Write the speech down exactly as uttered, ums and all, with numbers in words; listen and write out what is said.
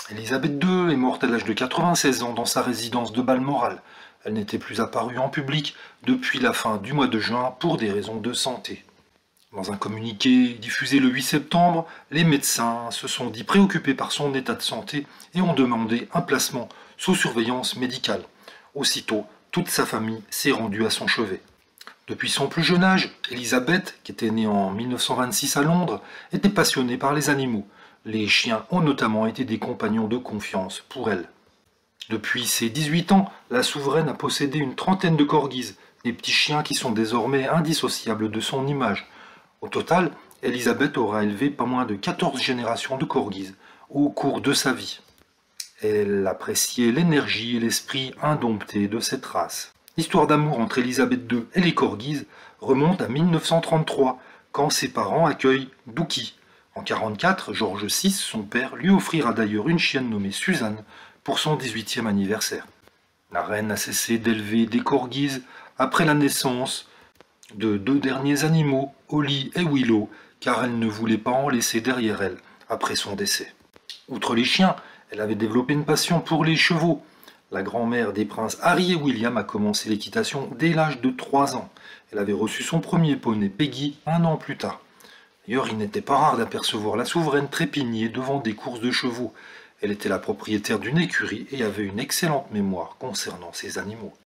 Élisabeth deux est morte à l'âge de quatre-vingt-seize ans dans sa résidence de Balmoral. Elle n'était plus apparue en public depuis la fin du mois de juin pour des raisons de santé. Dans un communiqué diffusé le huit septembre, les médecins se sont dit préoccupés par son état de santé et ont demandé un placement sous surveillance médicale. Aussitôt, toute sa famille s'est rendue à son chevet. Depuis son plus jeune âge, Élisabeth, qui était née en mille neuf cent vingt-six à Londres, était passionnée par les animaux. Les chiens ont notamment été des compagnons de confiance pour elle. Depuis ses dix-huit ans, la souveraine a possédé une trentaine de corgis, des petits chiens qui sont désormais indissociables de son image. Au total, Élisabeth aura élevé pas moins de quatorze générations de corgis au cours de sa vie. Elle appréciait l'énergie et l'esprit indompté de cette race. L'histoire d'amour entre Élisabeth deux et les corgis remonte à mille neuf cent trente-trois, quand ses parents accueillent Dookie. En mille neuf cent quarante-quatre, George six, son père, lui offrira d'ailleurs une chienne nommée Suzanne pour son dix-huitième anniversaire. La reine a cessé d'élever des corgis après la naissance de deux derniers animaux, Holly et Willow, car elle ne voulait pas en laisser derrière elle après son décès. Outre les chiens, elle avait développé une passion pour les chevaux. La grand-mère des princes Harry et William a commencé l'équitation dès l'âge de trois ans. Elle avait reçu son premier poney Peggy un an plus tard. D'ailleurs, il n'était pas rare d'apercevoir la souveraine trépigner devant des courses de chevaux. Elle était la propriétaire d'une écurie et avait une excellente mémoire concernant ses animaux.